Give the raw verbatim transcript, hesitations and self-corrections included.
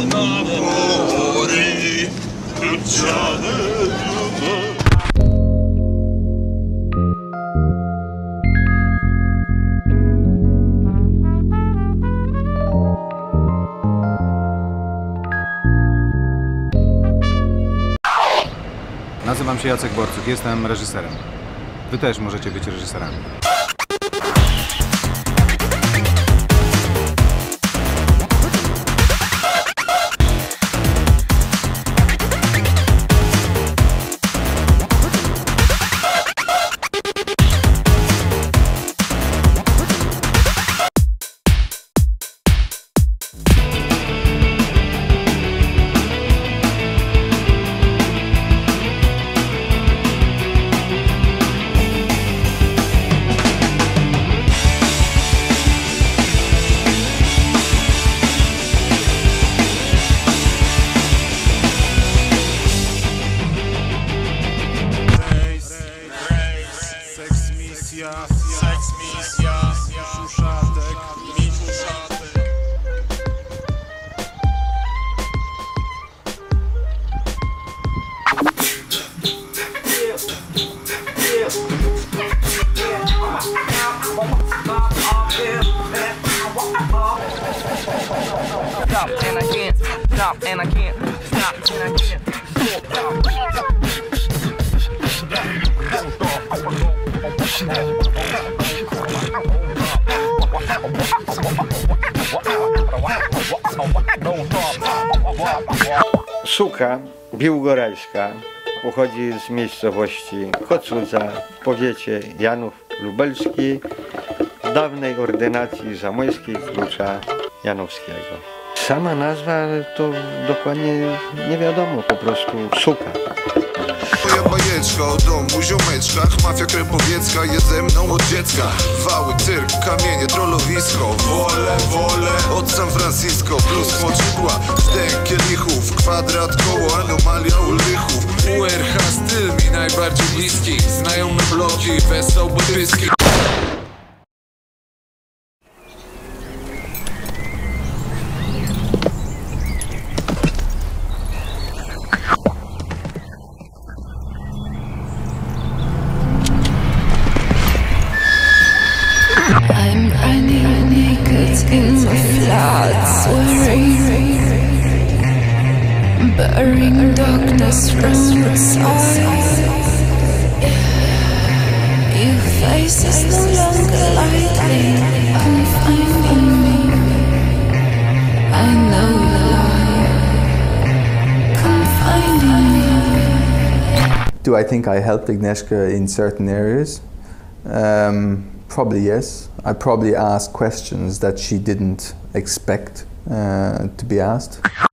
Nazywam się Jacek Borcuk, jestem reżyserem. Wy też możecie być reżyserami. Seks misja, Miszuszatek, Miszuszatek. Stop and I can't, stop and I can't, stop and I can't. Suka biłgorajska pochodzi z miejscowości Kocudza w powiecie Janów Lubelski z dawnej ordynacji zamojskiej klucza janowskiego. Sama nazwa to dokładnie nie wiadomo, po prostu suka. Moja bajeczka o domu, ziomeczkach, mafia krępowiecka jest ze mną od dziecka. Wały, cyrk, kamienie, trollowisko, wolę, wolę od San Francisco, plus moczydła, zdech kielichów, kwadrat, koło, anomalia ulichów. U R H styl mi najbardziej bliski, znajomy bloki, wesoł buddyjski. I'm running naked in my floods, swearing, burying darkness from inside. Your face is no longer lightly confining me. I know the lie, confining me. Do I think I helped Agnieszka in certain areas? Um, Probably yes. I probably asked questions that she didn't expect uh, to be asked.